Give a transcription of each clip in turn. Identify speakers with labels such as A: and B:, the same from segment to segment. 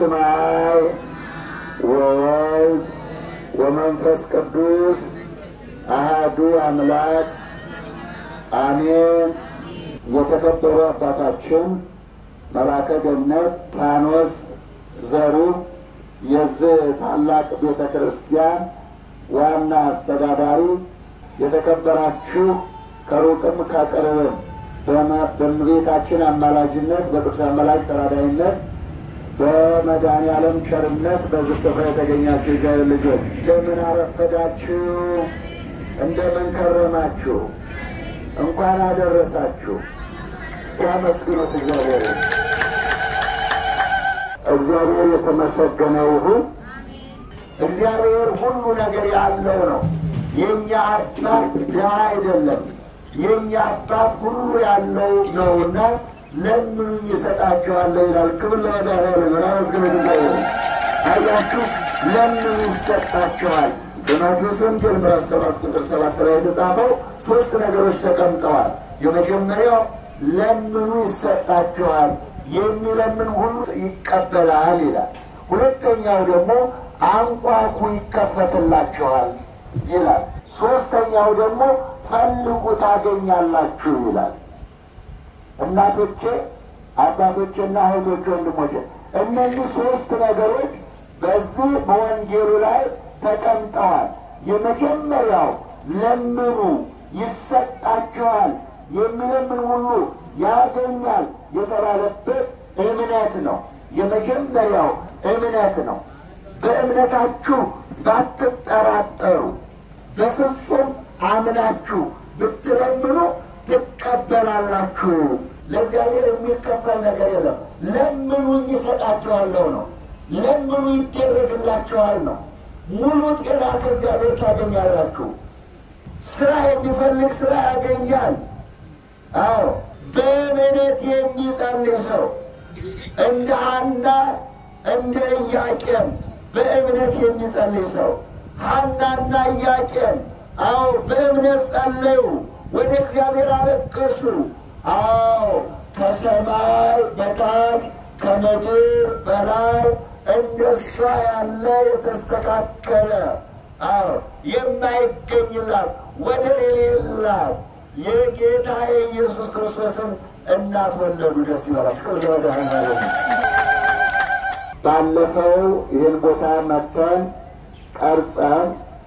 A: በስመ አብ ወወልድ ወመንፈስ ቅዱስ አሐዱ አምላክ አሜን። የተከበሩ አባታችን መላከ ገነት ፋኖስ ዘሩ የዚህ ታላቅ ቤተክርስቲያን ዋና አስተዳዳሪ፣ የተከበራችሁ ከሩቅም ከቅርብም በእመቤታችን አማላጅነት በቅዱስ አምላክ ተራዳኢነት በመድኃኔዓለም ቸርነት በዚህ ስፍራ የተገኛችሁ እግዚአብሔር ልጆች እንደምን አረፈዳችሁ? እንደምን ከረማችሁ? እንኳን አደረሳችሁ። እስቲ አመስግኑት እግዚአብሔር። እግዚአብሔር የተመሰገነ ይሁን። እግዚአብሔር ሁሉ ነገር ያለው ነው። የኛ አባት ድሃ አይደለም። የኛ አባት ሁሉ ያለው ነውና ለምን ይሰጣቸዋል ይላል። ክብር ለመድኃኔዓለም ለመስገን እግዚአብሔር። አያችሁ ለምን ይሰጣቸዋል? በማቴዎስ ወንጌል ምዕራፍ 7 ቁጥር 7 ላይ የተጻፈው ሶስት ነገሮች ተቀምጠዋል። የመጀመሪያው ለምኑ ይሰጣቸዋል፣ የሚለምን ሁሉ ይቀበላል ይላል። ሁለተኛው ደግሞ አንኳኩ ይከፈትላችኋል ይላል። ሶስተኛው ደግሞ ፈልጉ ታገኛላችሁ ይላል። እናቶቼ፣ አባቶቼና እህቶቼ፣ ወንድሞቼ እነዚህ ሶስት ነገሮች በዚህ በወንጌሉ ላይ ተቀምጠዋል። የመጀመሪያው ለምኑ ይሰጣችኋል፣ የሚለምን ሁሉ ያገኛል የተባለበት እምነት ነው። የመጀመሪያው እምነት ነው። በእምነታችሁ ባትጠራጠሩ በፍጹም አምናችሁ ብትለምኑ ትቀበላላችሁ። ለእግዚአብሔር የሚከፈል ነገር የለም። ለምኑኝ ይሰጣችኋለሁ ነው። ለምኑ ይደረግላችኋል ነው። ሙሉ ጤና ከእግዚአብሔር ታገኛላችሁ። ስራ የሚፈልግ ስራ ያገኛል። አዎ በእምነት የሚጸልይ ሰው እንደ ሐና እንደ ኢያቄም በእምነት የሚጸልይ ሰው ሐናና ኢያቄም አዎ በእምነት ጸለዩ፣ ወደ እግዚአብሔር አለቀሱ። አዎ ከሰማይ በታች ከምድር በላይ እንደሷ ያለ የተስተካከለ አዎ የማይገኝላት ወደር የሌላት የጌታ የኢየሱስ ክርስቶስን እናት ወለዱ። ደስ ይበላችሁ። ባለፈው ይህን ቦታ መጥተን ቀርጸን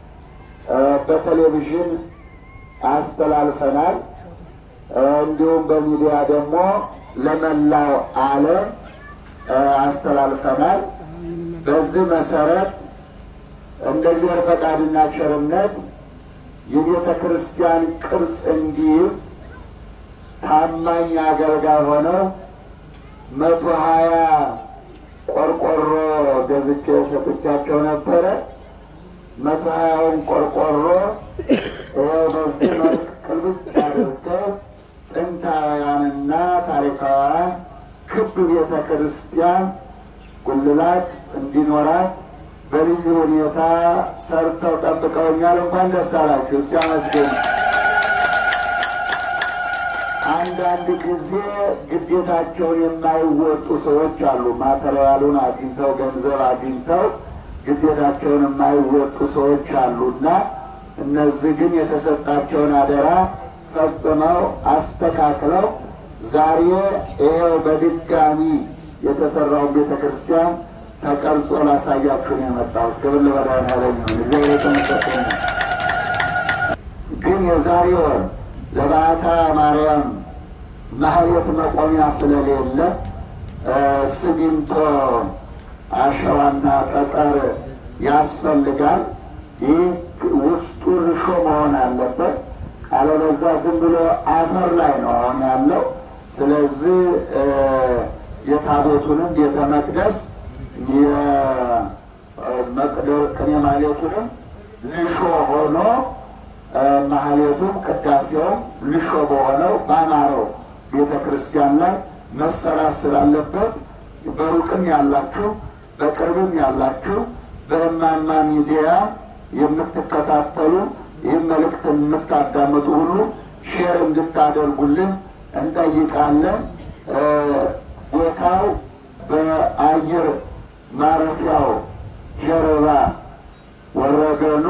A: በቴሌቪዥን አስተላልፈናል። እንዲሁም በሚዲያ ደግሞ ለመላው ዓለም አስተላልፈናል። በዚህ መሰረት እንደ እግዚአብሔር ፈቃድና ቸርነት የቤተ ክርስቲያን ቅርጽ እንዲይዝ ታማኝ አገልጋይ ሆነው 120 ቆርቆሮ ገዝቼ ሰጥቻቸው ነበረ። 120ውን ቆርቆሮ በዚህ መልክ ቅልብጭ አድርገው ጥንታውያንና ታሪካውያን ክብ ቤተ ክርስቲያን ጉልላት እንዲኖራት በልዩ ሁኔታ ሰርተው ጠብቀውኛል። እንኳን ደስ አላችሁ። እስቲ አመስግኑ። አንዳንድ ጊዜ ግዴታቸውን የማይወጡ ሰዎች አሉ። ማተሪያሉን አግኝተው ገንዘብ አግኝተው ግዴታቸውን የማይወጡ ሰዎች አሉና እነዚህ ግን የተሰጣቸውን አደራ ፈጽመው አስተካክለው ዛሬ ይሄው በድጋሚ የተሰራውን ቤተክርስቲያን ተቀርጾ ላሳያችሁ ነው የመጣሁት። ክብር ለመድኃኔዓለም ይሁን። እግዚአብሔር የተመሰገነ ነው። ግን የዛሬ ወር ለባታ ማርያም ማህሌት መቆሚያ ስለሌለ ሲሚንቶ አሸዋና ጠጠር ያስፈልጋል። ይህ ውስጡ እርሾ መሆን አለበት። አለበዛ ዝም ብሎ አፈር ላይ ነው አሁን ያለው። ስለዚህ የታቦቱንም ቤተ መቅደስ ቅኔ ማህሌቱንም ልሾ ሆኖ ማህሌቱም ቅዳሴውም ልሾ በሆነው ባማረው ቤተ ክርስቲያን ላይ መሰራት ስላለበት በሩቅም ያላችሁ በቅርብም ያላችሁ በእማማ ሚዲያ የምትከታተሉ ይህን መልእክት የምታዳምጡ ሁሉ ሼር እንድታደርጉልን እንጠይቃለን። ቦታው በአየር ማረፊያው ጀርባ ወረገኑ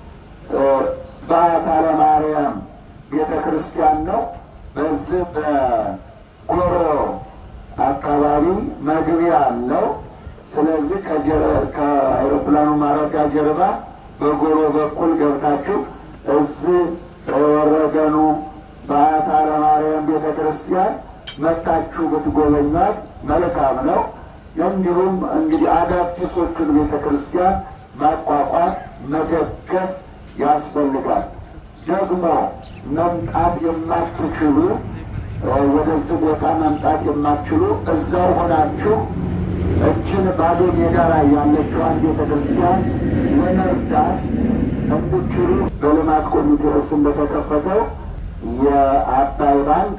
A: በዓታ ለማርያም ቤተክርስቲያን ነው። በዚህ በጎሮ አካባቢ መግቢያ አለው። ስለዚህ ከአውሮፕላኑ ማረፊያ ጀርባ በጎሮ በኩል ገብታችሁ እዚህ ወረገኑ በዓታ ለማርያም ቤተክርስቲያን መታችሁ ብትጎበኟት መልካም ነው። እንዲሁም እንግዲህ አዳዲሶቹን ቤተክርስቲያን ማቋቋም መደገፍ ያስፈልጋል። ደግሞ መምጣት የማትችሉ ወደዚህ ቦታ መምጣት የማትችሉ እዛው ሆናችሁ እችን ባዶ ሜዳ ላይ ያለችዋን ቤተክርስቲያን ለመርዳት እንድትችሉ በልማት ኮሚቴ ውስጥ እንደተከፈተው የአባይ ባንክ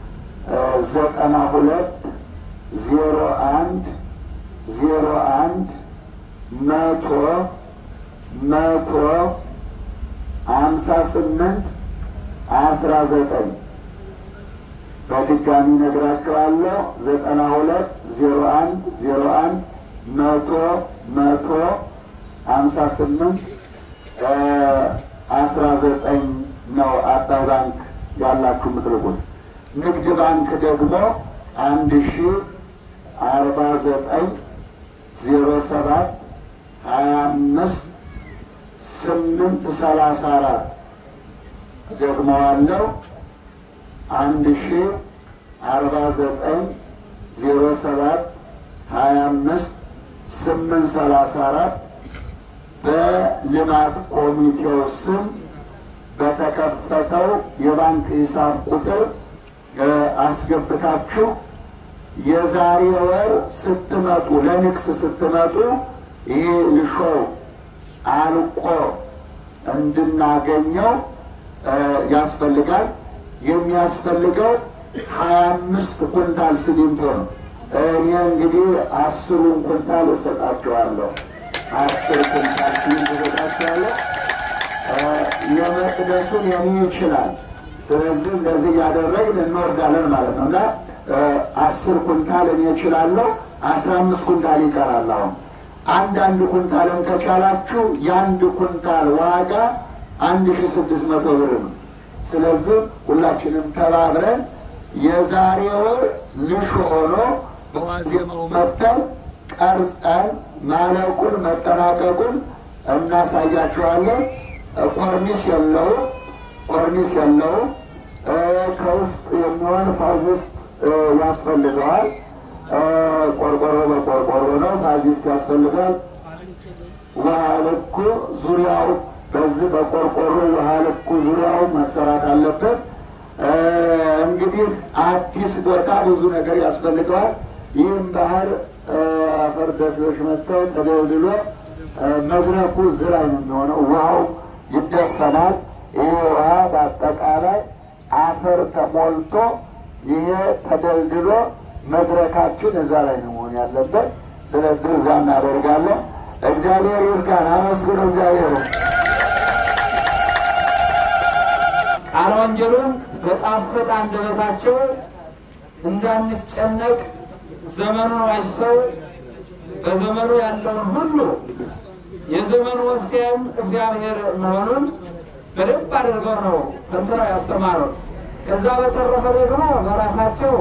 A: 9201-158-19 በድጋሚ ነግራችኋለሁ። 9201-158-19 ነው አባይ ባንክ ያላችሁ ምትልቁት። ንግድ ባንክ ደግሞ 1049-07-25-834 ደግሞ አለው 1049-07-25-834 በልማት ኮሚቴው ስም በተከፈተው የባንክ ሂሳብ ቁጥር አስገብታችሁ የዛሬ ወር ስትመጡ ለንግስ ስትመጡ ይሄ ልሾው አልቆ እንድናገኘው ያስፈልጋል። የሚያስፈልገው 25 ኩንታል ሲሚንቶ ነው። እኔ እንግዲህ 10 ኩንታል እሰጣችኋለሁ። 10 ኩንታል ሲሚንቶ እሰጣችኋለሁ። የመቅደሱን የኔ ይችላል። ስለዚህ እንደዚህ ያደረግን እንወርዳለን ማለት ነው። እና 10 ኩንታል እኔ እችላለሁ። 15 ኩንታል ይቀራል። አሁን አንድ ኩንታልን ከቻላችሁ የአንድ ኩንታል ዋጋ 1600 ብር ነው። ስለዚህ ሁላችንም ተባብረን የዛሬ ወር ልሾ ሆኖ በዋዜማው መጥተን ቀርጸን ማለቁን መጠናቀቁን እናሳያችኋለን። ኮርኒስ የለውም። ከውስጥ የሚሆን ፋዚስት ያስፈልገዋል። ቆርቆሮ በቆርቆሮ ነው። ፋዚስት ያስፈልጋል። ውሃ ልኩ ዙሪያው በዚህ በቆርቆሮ ውሃ ልኩ ዙሪያው መሰራት አለበት። እንግዲህ አዲስ ቦታ ብዙ ነገር ያስፈልገዋል። ይህም ባህር አፈር ደፊዎች መጥተው ተደልድሎ መድረኩ ዝራይ ነው የሚሆነው። ውሃው ይደፈናል። ይሄ ውሃ በአጠቃላይ አፈር ተሞልቶ ይሄ ተደልድሎ መድረካችን እዛ ላይ ነው መሆን ያለበት። ስለዚህ እዛ እናደርጋለን። እግዚአብሔር ይርዳን። አመስግኑ እግዚአብሔር። ቃለ ወንጌሉን በጣፈጠ አንደበታቸው እንዳንጨነቅ ዘመኑን ዋጅተው በዘመኑ ያለውን ሁሉ የዘመኑ መፍትሄም እግዚአብሔር መሆኑን በደንብ አድርገው ነው ተንትነው ያስተማሩት። ከዛ በተረፈ ደግሞ በራሳቸው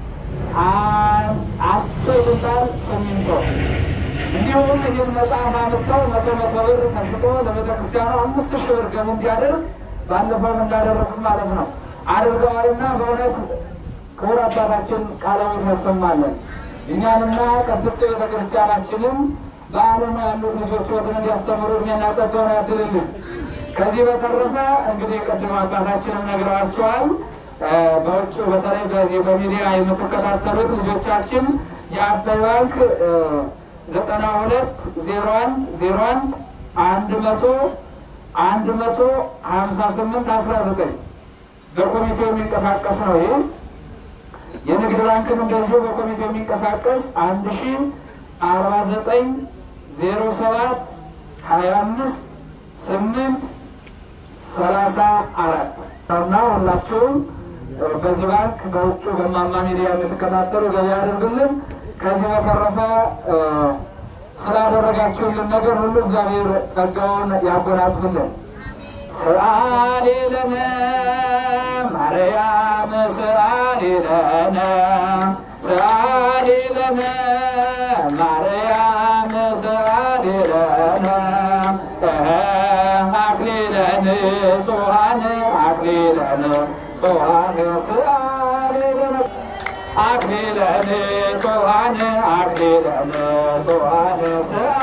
A: 10 ኩንታል ሲሚንቶ እንዲሁም ይህን መጽሐፍ አምጥተው 100 ብር ተሽጦ ለቤተክርስቲያኑ 5000 ብር ገቢ እንዲያደርግ ባለፈው እንዳደረጉት ማለት ነው አድርገዋልና በእውነት ክቡር አባታችን ቃለውን ያሰማለን። እኛንና ቅድስት ቤተክርስቲያናችንን በዓለም ያሉት ልጆች ወጥተን እንዲያስተምሩ የሚያናጸደውን ያድልልን። ከዚህ በተረፈ እንግዲህ ቅድም አባታችንን ነግረዋቸዋል። በውጭ በተለይ በዚህ በሚዲያ የምትከታተሉት ልጆቻችን የአባይ ባንክ 9201-158-19 በኮሚቴው የሚንቀሳቀስ ነው። ይሄ የንግድ ባንክም እንደዚሁ በኮሚቴው የሚንቀሳቀስ 1049-07-25-834 እና ሁላችሁም በዚህ ባንክ በውጭ በማማ ሚዲያ የምትከታተሉ ገቢ አድርጉልን። ከዚህ በተረፈ ላደረጋችሁልን ነገር ሁሉ እግዚአብሔር ጸጋውን ያጎናጽፍልን። ሰአሊ ለነ ማርያም ሰአሊ ለነ ሰአሊ ለነ ማርያም ሰአሊ ለነ አክሊለ ንጹሐን አክሊለ ንጹሐን ሰአሊ ለነ አክሊለ ንጹሐን አክሊለ ንጹሐን